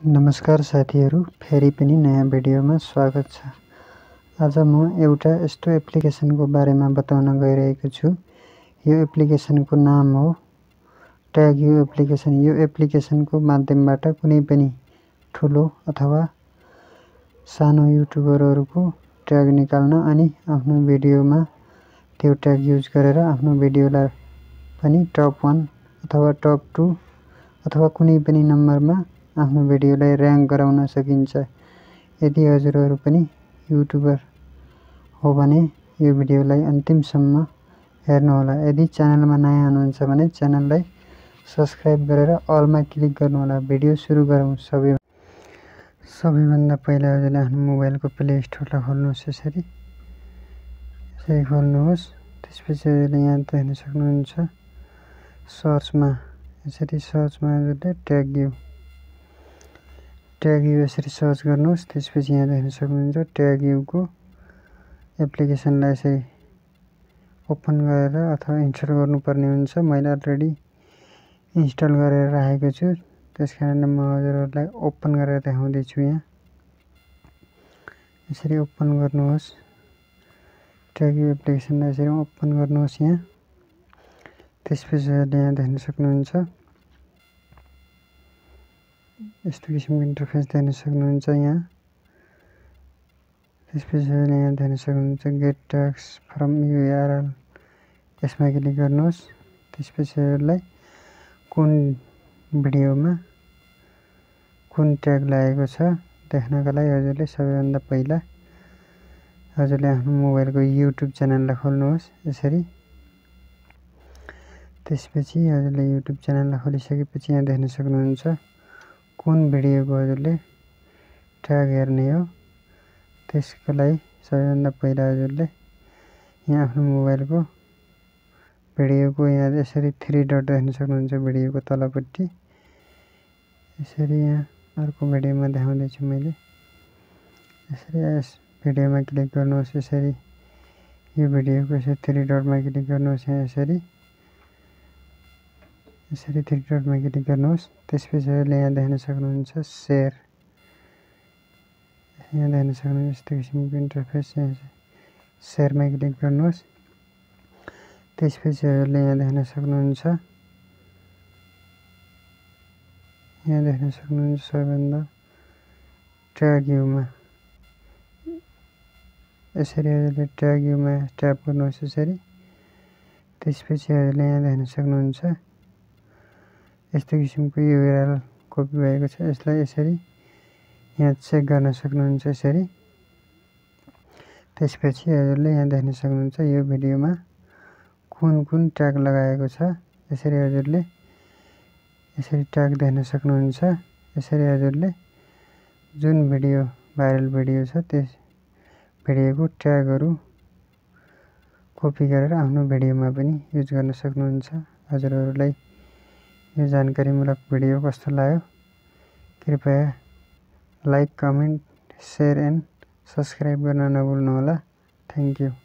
नमस्कार साथीहरु, फेरि पनि नयाँ भिडियोमा स्वागत छ। आज म एउटा यस्तो एप्लिकेसनको बारेमा बताउन गइरहेको छु। यो एप्लिकेसनको नाम हो ट्याग यू एप्लिकेसन। यो एप्लिकेसनको माध्यमबाट कुनै पनि ठुलो अथवा सानो युट्युबरहरुको ट्याग निकाल्न अनि आफ्नो भिडियोमा त्यो ट्याग युज गरेर आफ्नो भिडियोलाई पनि टप 1 अथवा टप 2 अथवा कुनै पनि नम्बरमा आफ्नो भिडियोलाई र्याङ्क गराउन सकिन्छ। यदि हजुरहरु पनि युट्युबर हो भने यो भिडियोलाई अन्तिमसम्म हेर्नु होला। यदि च्यानलमा नयाँ हुनुहुन्छ भने च्यानललाई सब्स्क्राइब गरेर अलमा क्लिक गर्नु होला। भिडियो सुरु गरौँ। सबैभन्दा पहिला हजुरले आफ्नो मोबाइलको प्ले स्टोरलाई खोल्नुहोस्। यसरी खोल्नुहोस्। त्यसपछि हजुरले यहाँ देख्न सक्नुहुन्छ सर्चमा हजुरले ट्याग यू यसरी सर्च गर्नुहोस्। त्यसपछि यहाँ देख्न सक्नुहुन्छ ट्याग यू को एप्लिकेसनलाई यसरी ओपन गरेर अथवा इन्स्टल गर्नुपर्ने हुन्छ। मैले अलरेडी इन्स्टल गरेर राखेको छु, त्यसकारण म हजुरहरुलाई ओपन गरेर देखाउँदै छु। यहाँ यसरी ओपन गर्नुहोस्। ट्याग यू एप्लिकेसनलाई यसरी ओपन गर्नुहोस्। यहाँ त्यसपछि हजुरले यहाँ देख्न सक्नुहुन्छ यस्तो किसिमको इन्टरफेस देख्न सक्नुहुन्छ। यहाँ त्यसपछि हजुरले यहाँ देख्न सक्नुहुन्छ गेट ट्याग्स फ्रम युआरएल, यसमा क्लिक गर्नुहोस्। त्यसपछि हजुरलाई कुन भिडियोमा कुन ट्याग लागेको छ देख्नका लागि हजुरले सबैभन्दा पहिला हजुरले आफ्नो मोबाइलको युट्युब च्यानललाई खोल्नुहोस्। यसरी त्यसपछि हजुरले युट्युब च्यानललाई खोलिसकेपछि यहाँ देख्न सक्नुहुन्छ कुन भिडियोको हजुरले ट्याग हेर्ने हो। त्यसको लागि सबैभन्दा पहिला हजुरले यहाँ आफ्नो मोबाइलको भिडियोको यहाँ यसरी 3 डट देख्न सक्नुहुन्छ भिडियोको तलपट्टि। यसरी यहाँ अर्को भिडियोमा देखाउँदै छु मैले। यसरी यस भिडियोमा क्लिक गर्नुहोस्। यसरी यो भिडियोको यसरी 3 डटमा क्लिक गर्नुहोस्। यहाँ यसरी 3 डटमा क्लिक गर्नुहोस्। त्यसपछि हजुरले यहाँ देख्न सक्नुहुन्छ शेयर, यहाँ देख्न सक्नुहुन्छ यस्तो किसिमको इन्टरफेस। यहाँ शेयरमा क्लिक गर्नुहोस्। त्यसपछि हजुरले यहाँ देख्न सक्नुहुन्छ सबैभन्दा ट्याग युमा यसरी हजुरले ट्याग युमा ट्याप गर्नुहोस्। यसरी त्यसपछि हजुरले यहाँ देख्न सक्नुहुन्छ यस्तो किसिमको युआरएल कपी भएको छ। यसलाई यसरी यहाँ चेक गर्न सक्नुहुन्छ। यसरी त्यसपछि हजुरले यहाँ देख्न सक्नुहुन्छ यो भिडियोमा कुन ट्याग लगाएको छ। यसरी हजुरले यसरी ट्याग देख्न सक्नुहुन्छ। यसरी हजुरले जुन भिडियो भाइरल भिडियो छ त्यस भिडियोको ट्यागहरु कपी गरेर आफ्नो भिडियोमा पनि युज गर्न सक्नुहुन्छ। हजुरहरुलाई यो जानकारीमूलक भिडियो कस्तो लाग्यो कृपया like, comment, share and subscribe गर्न नभुल्नु होला। Thank you.